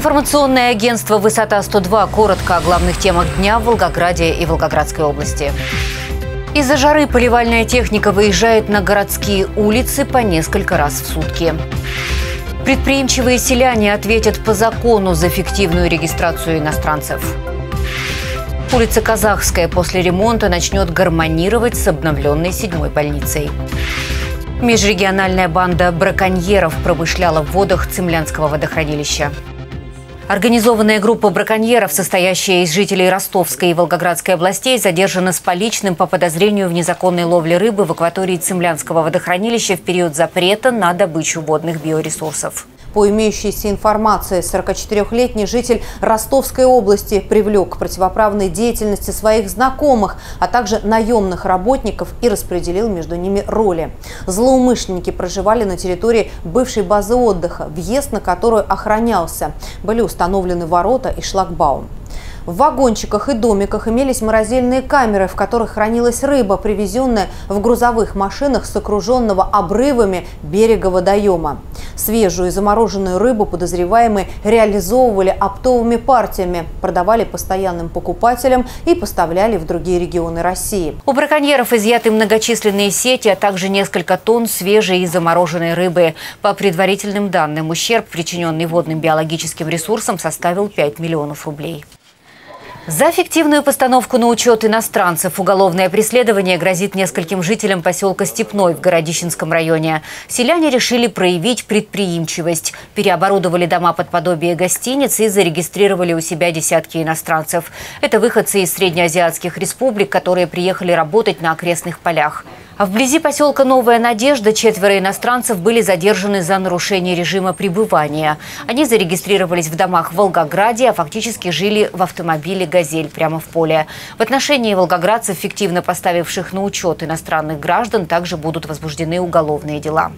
Информационное агентство «Высота-102» коротко о главных темах дня в Волгограде и Волгоградской области. Из-за жары поливальная техника выезжает на городские улицы по несколько раз в сутки. Предприимчивые селяне ответят по закону за фиктивную регистрацию иностранцев. Улица Казахская после ремонта начнет гармонировать с обновленной 7-й больницей. Межрегиональная банда браконьеров промышляла в водах Цимлянского водохранилища. Организованная группа браконьеров, состоящая из жителей Ростовской и Волгоградской областей, задержана с поличным по подозрению в незаконной ловле рыбы в акватории Цимлянского водохранилища в период запрета на добычу водных биоресурсов. По имеющейся информации, 44-летний житель Ростовской области привлек к противоправной деятельности своих знакомых, а также наемных работников и распределил между ними роли. Злоумышленники проживали на территории бывшей базы отдыха, въезд на которую охранялся. Были установлены ворота и шлагбаум. В вагончиках и домиках имелись морозильные камеры, в которых хранилась рыба, привезенная в грузовых машинах с окруженного обрывами берега водоема. Свежую и замороженную рыбу подозреваемые реализовывали оптовыми партиями, продавали постоянным покупателям и поставляли в другие регионы России. У браконьеров изъяты многочисленные сети, а также несколько тонн свежей и замороженной рыбы. По предварительным данным, ущерб, причиненный водным биологическим ресурсам, составил 5 миллионов рублей. За фиктивную постановку на учет иностранцев уголовное преследование грозит нескольким жителям поселка Степной в Городищенском районе. Селяне решили проявить предприимчивость. Переоборудовали дома под подобие гостиниц и зарегистрировали у себя десятки иностранцев. Это выходцы из среднеазиатских республик, которые приехали работать на окрестных полях. А вблизи поселка Новая Надежда 4 иностранцев были задержаны за нарушение режима пребывания. Они зарегистрировались в домах в Волгограде, а фактически жили в автомобиле «Газель» прямо в поле. В отношении волгоградцев, фиктивно поставивших на учет иностранных граждан, также будут возбуждены уголовные дела.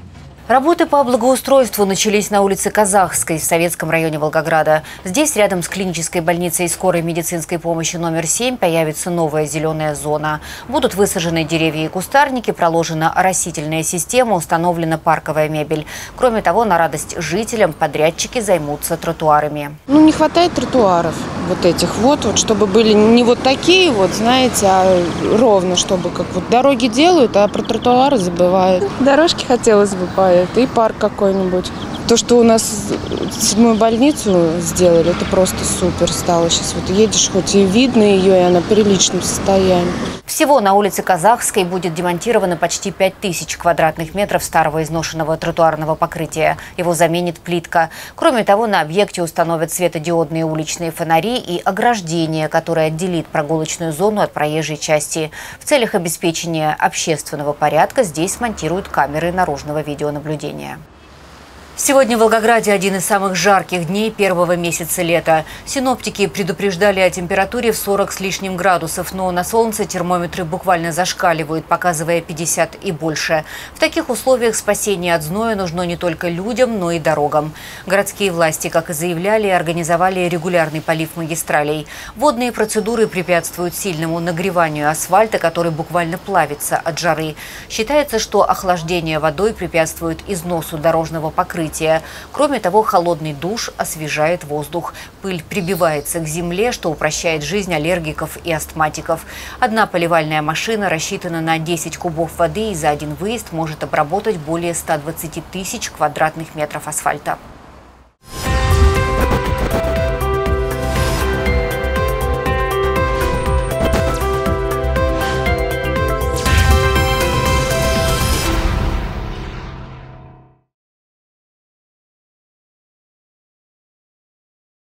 Работы по благоустройству начались на улице Казахской в Советском районе Волгограда. Здесь, рядом с клинической больницей скорой медицинской помощи номер 7, появится новая зеленая зона. Будут высажены деревья и кустарники, проложена оросительная система, установлена парковая мебель. Кроме того, на радость жителям подрядчики займутся тротуарами. Не хватает тротуаров вот этих вот, чтобы были не вот такие вот, знаете, а ровно, чтобы как вот дороги делают, а про тротуары забывают. Дорожки хотелось бы и парк какой-нибудь. То, что у нас 7-ю больницу сделали, это просто супер стало. Сейчас вот едешь, хоть и видно ее, и она в приличном состоянии. Всего на улице Казахской будет демонтировано почти 5000 квадратных метров старого изношенного тротуарного покрытия. Его заменит плитка. Кроме того, на объекте установят светодиодные уличные фонари и ограждение, которое отделит прогулочную зону от проезжей части. В целях обеспечения общественного порядка здесь смонтируют камеры наружного видеонаблюдения. Сегодня в Волгограде один из самых жарких дней первого месяца лета. Синоптики предупреждали о температуре в 40 с лишним градусов, но на солнце термометры буквально зашкаливают, показывая 50 и больше. В таких условиях спасение от зноя нужно не только людям, но и дорогам. Городские власти, как и заявляли, организовали регулярный полив магистралей. Водные процедуры препятствуют сильному нагреванию асфальта, который буквально плавится от жары. Считается, что охлаждение водой препятствует износу дорожного покрытия. Кроме того, холодный душ освежает воздух. Пыль прибивается к земле, что упрощает жизнь аллергиков и астматиков. Одна поливальная машина рассчитана на 10 кубов воды и за один выезд может обработать более 120 000 квадратных метров асфальта.